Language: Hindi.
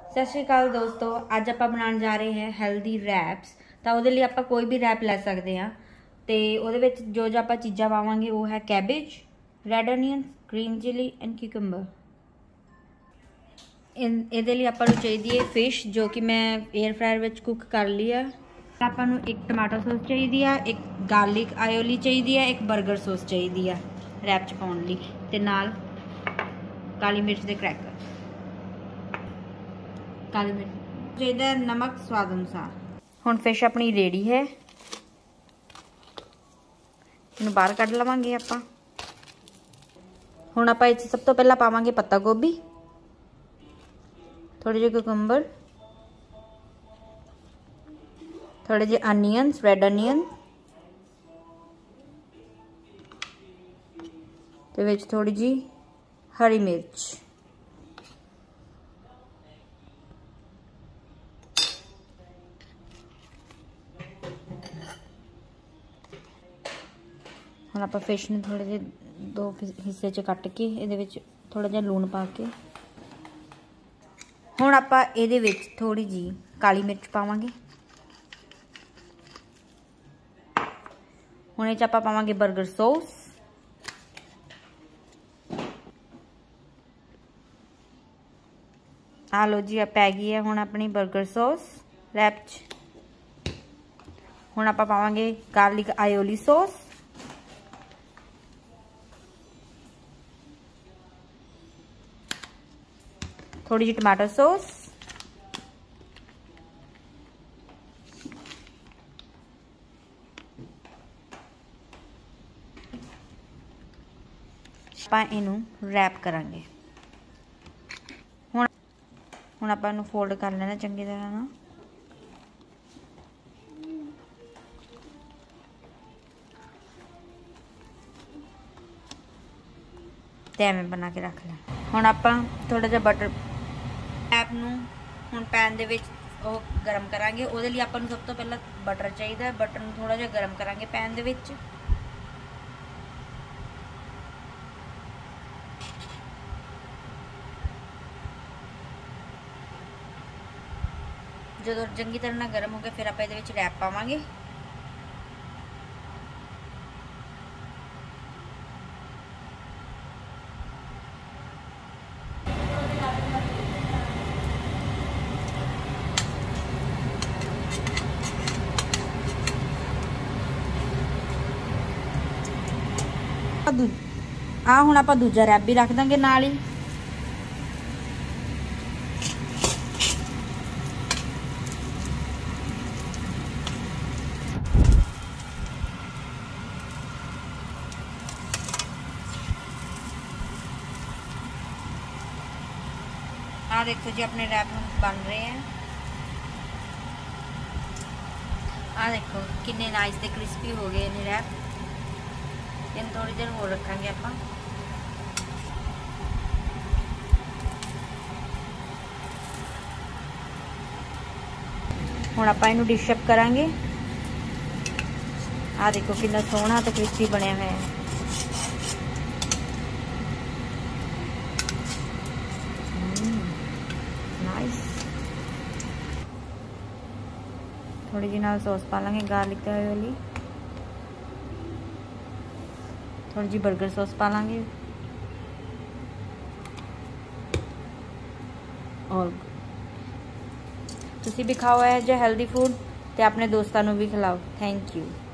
सत श्री अकाल दोस्तों, अज आप बनाने जा रहे हैं हेल्दी रैप्स। तो वो लिए आप कोई भी रैप लै सकते हैं। तो वो जो जो आप चीज़ा पावे वो है cabbage, red onion, green chilli and cucumber. ये लिए आपको चाहिए फिश जो कि मैं एयर फ्रायर में कुक कर ली है। आपको एक टमाटो सॉस चाहिए है, एक गार्लिक आयोली चाहिए है, एक बर्गर सॉस चाहिए है रैप च पाने लई, ते नाल काली मिर्च के क्रैकर, काली मिर्च चाहिए, नमक स्वाद अनुसार। हुण फिश अपनी रेडी है, इन्हूं बाहर कढ़ लवांगे आपां। हुण आपां इस सब तो पहला पावांगे पत्ता गोभी, थोड़े जे कुकुंबर, थोड़े जे अनियंस, रेड अनियन, ते विच थोड़ी जी हरी मिर्च। हम आप फिश ने थोड़े जे दो हिस्से च कट के ये थोड़ा जा लूण पा के हुण आपां इहदे विच थोड़ी जी काली मिर्च पावांगे। हुण इह च आपां पावांगे बर्गर सॉस, आ लो जी पै गई है हुण अपनी बर्गर सॉस रैप च। हुण आपां पावांगे गार्लिक आयोली सॉस, थोड़ी जी टमाटो सॉस, ਆਪਾਂ ਇਹਨੂੰ रैप करांगे। ਹੁਣ ਆਪਾਂ ਇਹਨੂੰ फोल्ड कर लेना चंगी तरह ना। ਐਵੇਂ बना के रख लेना। ਹੁਣ ਆਪਾਂ थोड़ा ਜਿਹਾ बटर रैप ਨੂੰ ਹੁਣ पैन ਦੇ ਵਿੱਚ ਉਹ गरम करांगे। ਉਹਦੇ ਲਈ ਆਪਾਂ ਨੂੰ ਸਭ ਤੋਂ ਪਹਿਲਾਂ बटर चाहिए। बटर ਨੂੰ थोड़ा ਜਿਹਾ गरम करांगे पैन ਦੇ ਵਿੱਚ। जो चंगी तरह ना गर्म हो गया फिर आप ये रैप पावांगे। आ हुण आपां दूजा रैप भी रख देंगे नाल ही। आ देखो जी अपने रैप बन रहे हैं। आ देखो कितने नाइस ते क्रिस्पी हो गए ने रैप। इन थोड़ी देर होर रखांगे आपां। हुण आपां इनू डिश अप करांगे। आ देखो कितना सोहना ते क्रिस्पी बनया हुआ है। नाइस। थोड़ी जी नाल सॉस पा लेंगे गार्लिक वाली, थोड़ी जी बर्गर सॉस पा लेंगे और तुसी भी खाओ है जो हेल्दी फूड ते अपने दोस्तों भी खिलाओ। Thank you.